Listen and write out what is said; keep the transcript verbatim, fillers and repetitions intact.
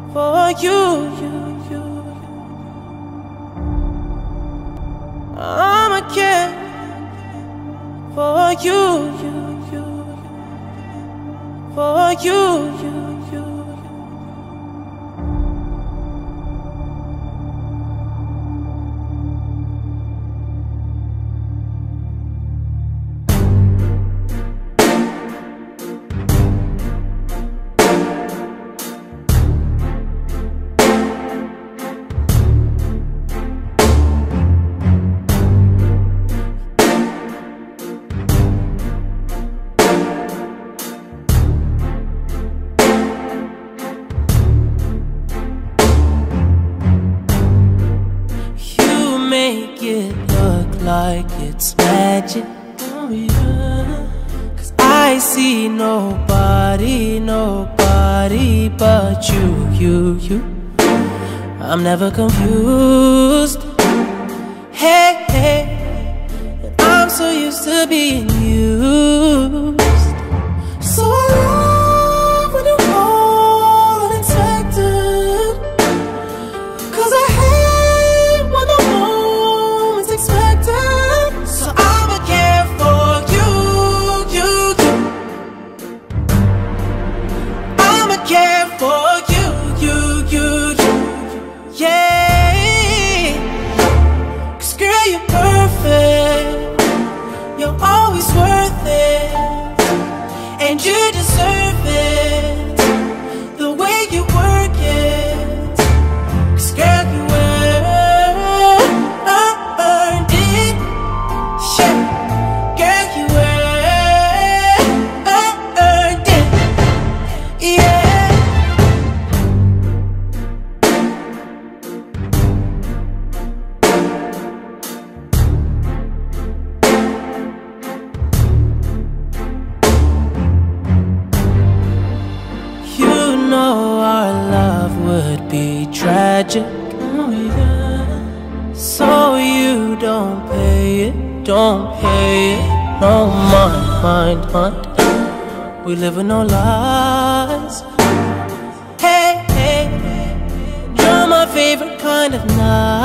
for you, you, you. I'ma care for you, you, you. For you, you, you. Make it look like it's magic, oh yeah. Cause I see nobody, nobody but you, you, you. I'm never confused. Hey, hey, and I'm so used to being used. So I love when you call unexpected, cause I hate when the moment's expected. So I'ma care for you, you, you. I'ma care for you, you, you, you. Yeah, cause girl, you're perfect. You're always worth it, and you deserve it, the way you work it. Cause girl, you earned it. Yeah, girl, you earned it. Yeah. You know our love would be tragic, oh yeah. So you don't pay it, don't pay it, no mind, mind, mind. We live with no lies. Hey, hey, you're my favorite kind of night.